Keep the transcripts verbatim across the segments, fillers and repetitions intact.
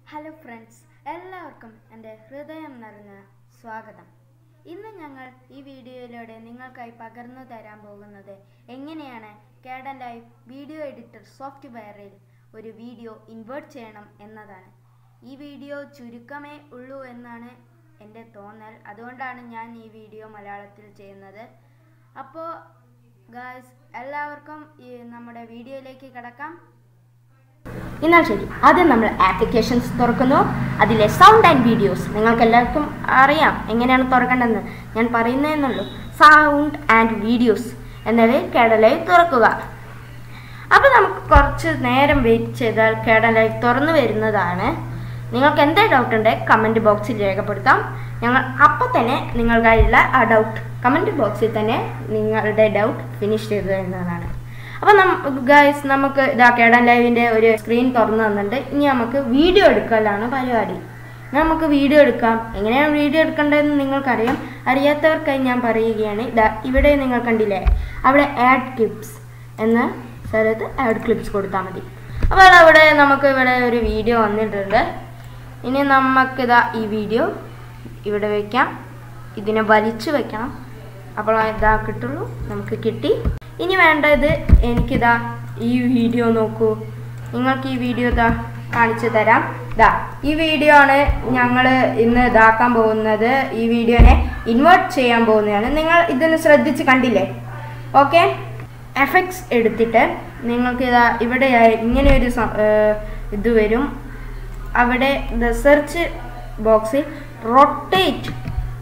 Hello friends, എല്ലാവർക്കും എൻ്റെ ഹൃദയം നിറഞ്ഞ സ്വാഗതം. ഇന്ന് ഞങ്ങൾ ഈ വീഡിയോയിലൂടെ നിങ്ങൾക്കായി പകർന്നു തരാൻ പോകുന്നത് എങ്ങനെയാണ് കാഡൻലൈവ് വീഡിയോ എഡിറ്റർ സോഫ്റ്റ്വെയറിൽ ഒരു വീഡിയോ ഇൻവേർട്ട് ചെയ്യണം എന്നതാണ്. ഈ വീഡിയോ ചുരുക്കമേ ഉള്ളൂ എന്നാണ് എൻ്റെ തോന്നൽ, അതുകൊണ്ടാണ് ഞാൻ ഈ വീഡിയോ മലയാളത്തിൽ ചെയ്യുന്നത്. അപ്പോൾ ഗായ്സ്, എല്ലാവർക്കും ഈ നമ്മുടെ വീഡിയോയിലേക്ക് കടക്കാം. എന്നാൽ ശരി, ആദ്യം നമ്മൾ ആപ്ലിക്കേഷൻസ് തുറക്കുന്നു. അതിലെ സൗണ്ട് ആൻഡ് വീഡിയോസ് നിങ്ങൾക്ക് എല്ലാവർക്കും അറിയാം എങ്ങനെയാണ് തുറക്കേണ്ടതെന്ന്, ഞാൻ പറയുന്നതെന്നുള്ളൂ. സൗണ്ട് ആൻഡ് വീഡിയോസ് എന്നതിൽ കാഡൻലൈവ് തുറക്കുക. അപ്പോൾ നമുക്ക് കുറച്ച് നേരം വെയിറ്റ് ചെയ്താൽ കാഡൻലൈവ് തുറന്നു വരുന്നതാണ്. നിങ്ങൾക്ക് എന്താ ഡൗട്ട് ഉണ്ടെങ്കിൽ കമൻറ്റ് ബോക്സിൽ രേഖപ്പെടുത്താം. ഞങ്ങൾ അപ്പോൾ തന്നെ നിങ്ങൾക്കായുള്ള ആ ഡൗട്ട് കമൻറ്റ് ബോക്സിൽ തന്നെ നിങ്ങളുടെ ഡൗട്ട് ഫിനിഷ് ചെയ്തു തരുന്നതാണ്. അപ്പോൾ നം ഗൈസ് നമുക്ക് ഇതാ കാഡൻലൈവിൻ്റെ ഒരു സ്ക്രീൻ തുറന്നു തന്നിട്ടുണ്ട്. ഇനി നമുക്ക് വീഡിയോ എടുക്കലാണ് പരിപാടി. നമുക്ക് വീഡിയോ എടുക്കാം. എങ്ങനെയാണ് വീഡിയോ എടുക്കേണ്ടതെന്ന് നിങ്ങൾക്കറിയാം. അറിയാത്തവർക്കായി ഞാൻ പറയുകയാണ്. ഇതാ ഇവിടെ നിങ്ങൾ കണ്ടില്ലേ, അവിടെ ആഡ് ക്ലിപ്സ് എന്ന സ്ഥലത്ത് ആഡ് ക്ലിപ്സ് കൊടുത്താൽ മതി. അപ്പോൾ അവിടെ നമുക്ക് ഇവിടെ ഒരു വീഡിയോ വന്നിട്ടുണ്ട്. ഇനി നമുക്കിതാ ഈ വീഡിയോ ഇവിടെ വയ്ക്കാം. ഇതിനെ വലിച്ചു വയ്ക്കണം. അപ്പോൾ ഇതാ കിട്ടുള്ളൂ. നമുക്ക് കിട്ടി. ഇനി വേണ്ടത് എനിക്കിതാ ഈ വീഡിയോ നോക്കൂ. നിങ്ങൾക്ക് ഈ വീഡിയോ ഇതാ കാണിച്ചു തരാം. ഇതാ ഈ വീഡിയോ ആണ് ഞങ്ങൾ ഇന്ന് ഇതാക്കാൻ പോകുന്നത്. ഈ വീഡിയോനെ ഇൻവേർട്ട് ചെയ്യാൻ പോകുന്നതാണ്. നിങ്ങൾ ഇതിന് ശ്രദ്ധിച്ച് കണ്ടില്ലേ? ഓക്കെ, എഫക്ട്സ് എടുത്തിട്ട് നിങ്ങൾക്ക് ഇതാ ഇവിടെ ഇങ്ങനെ ഒരു ഇത് വരും. അവിടെ സെർച്ച് ബോക്സിൽ റൊട്ടേറ്റ്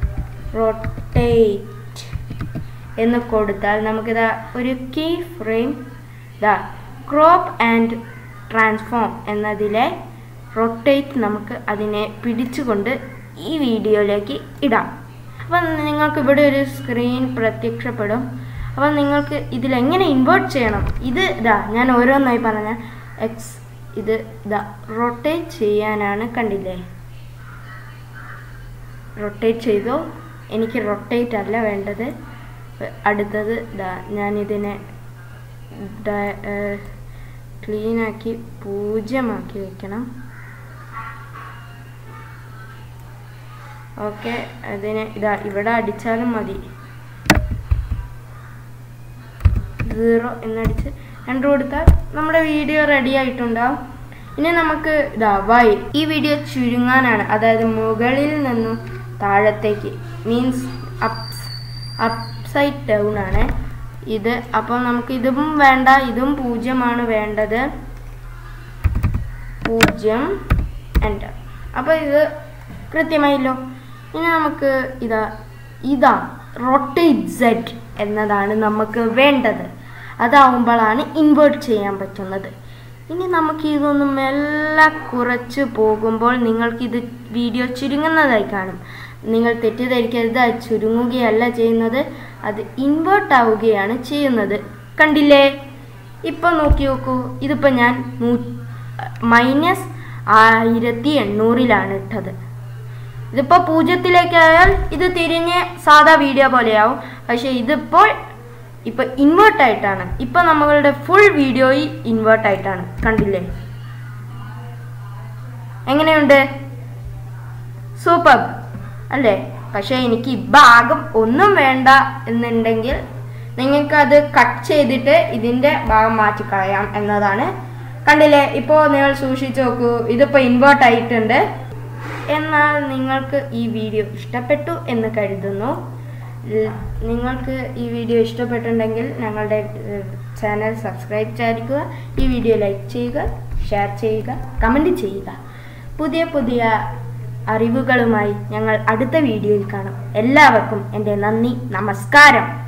റൊട്ടേറ്റ് എന്ന് കൊടുത്താൽ നമുക്കിതാ ഒരു കീ ഫ്രെയിം ദാ ക്രോപ്പ് ആൻഡ് ട്രാൻസ്ഫോം എന്നതിലെ റൊട്ടേറ്റ് നമുക്ക് അതിനെ പിടിച്ചുകൊണ്ട് ഈ വീഡിയോയിലേക്ക് ഇടാം. അപ്പം നിങ്ങൾക്ക് ഇവിടെ ഒരു സ്ക്രീൻ പ്രത്യക്ഷപ്പെടും. അപ്പം നിങ്ങൾക്ക് ഇതിലെങ്ങനെ ഇൻവേർട്ട് ചെയ്യണം, ഇത് ഇതാ ഞാൻ ഓരോന്നായി പറഞ്ഞ എക്സ് ഇത് ഇതാ റൊട്ടേറ്റ് ചെയ്യാനാണ്. കണ്ടില്ലേ, റൊട്ടേറ്റ് ചെയ്തോ. എനിക്ക് റൊട്ടേറ്റ് അല്ല വേണ്ടത്. അടുത്തത് ഇതാ ഞാനിതിനെ ക്ലീനാക്കി പൂജ്യമാക്കി വയ്ക്കണം. ഓക്കെ, അതിനെ ഇതാ ഇവിടെ അടിച്ചാലും മതി. സീറോ എന്നടിച്ച് എൻ്റർ കൊടുത്താൽ നമ്മുടെ വീഡിയോ റെഡി ആയിട്ടുണ്ടാവും. ഇനി നമുക്ക് ഇതാ വൈ ഈ വീഡിയോ ചുരുങ്ങാനാണ്, അതായത് മുകളിൽ നിന്നും താഴത്തേക്ക്, മീൻസ് അപ്സ് അപ്സൈഡ് ഡൗൺ ആണ് ഇത്. അപ്പോൾ നമുക്ക് ഇതും വേണ്ട, ഇതും പൂജ്യമാണ് വേണ്ടത്. പൂജ്യം എൻ്റർ. അപ്പോൾ ഇത് കൃത്യമായല്ലോ. ഇനി നമുക്ക് ഇതാ ഇതാ റൊട്ടേറ്റ് സെഡ് എന്നതാണ് നമുക്ക് വേണ്ടത്. അതാവുമ്പോഴാണ് ഇൻവേർട്ട് ചെയ്യാൻ പറ്റുന്നത്. ഇനി നമുക്ക് ഇതൊന്ന് മെല്ലെ കുറച്ച് പോകുമ്പോൾ നിങ്ങൾക്കിത് വീഡിയോ ചുരുങ്ങുന്നതായി കാണും. നിങ്ങൾ തെറ്റിദ്ധരിക്കരുത്, അത് ചുരുങ്ങുകയല്ല ചെയ്യുന്നത്, അത് ഇൻവേർട്ട് ആവുകയാണ് ചെയ്യുന്നത്. കണ്ടില്ലേ? ഇപ്പം നോക്കി നോക്കൂ. ഇതിപ്പോൾ ഞാൻ നൂ മൈനസ് ആയിരത്തി എണ്ണൂറിലാണ് ഇട്ടത്. ഇതിപ്പോൾ പൂജ്യത്തിലേക്കായാൽ ഇത് തിരിഞ്ഞ് സാധാ വീഡിയോ പോലെയാവും. പക്ഷേ ഇതിപ്പോൾ ഇപ്പോൾ ഇൻവേർട്ടായിട്ടാണ്. ഇപ്പം നമ്മളുടെ ഫുൾ വീഡിയോയിൽ ഇൻവേർട്ടായിട്ടാണ്. കണ്ടില്ലേ? എങ്ങനെയുണ്ട്? സൂപ്പർ അല്ലേ? പക്ഷേ എനിക്ക് ഈ ഭാഗം ഒന്നും വേണ്ട എന്നുണ്ടെങ്കിൽ നിങ്ങൾക്കത് കട്ട് ചെയ്തിട്ട് ഇതിൻ്റെ ഭാഗം മാറ്റിക്കളയാം എന്നതാണ്. കണ്ടില്ലേ? ഇപ്പോൾ നിങ്ങൾ സൂക്ഷിച്ച് നോക്കൂ, ഇതിപ്പോൾ ഇൻവേർട്ട് ആയിട്ടുണ്ട്. എന്നാൽ നിങ്ങൾക്ക് ഈ വീഡിയോ ഇഷ്ടപ്പെട്ടു എന്ന് കരുതുന്നു. നിങ്ങൾക്ക് ഈ വീഡിയോ ഇഷ്ടപ്പെട്ടിട്ടുണ്ടെങ്കിൽ ഞങ്ങളുടെ ചാനൽ സബ്സ്ക്രൈബ് ചെയ്യുക, ഈ വീഡിയോ ലൈക്ക് ചെയ്യുക, ഷെയർ ചെയ്യുക, കമൻറ്റ് ചെയ്യുക. പുതിയ പുതിയ അറിവുകളുമായി ഞങ്ങൾ അടുത്ത വീഡിയോയിൽ കാണാം. എല്ലാവർക്കും എൻ്റെ നന്ദി, നമസ്കാരം.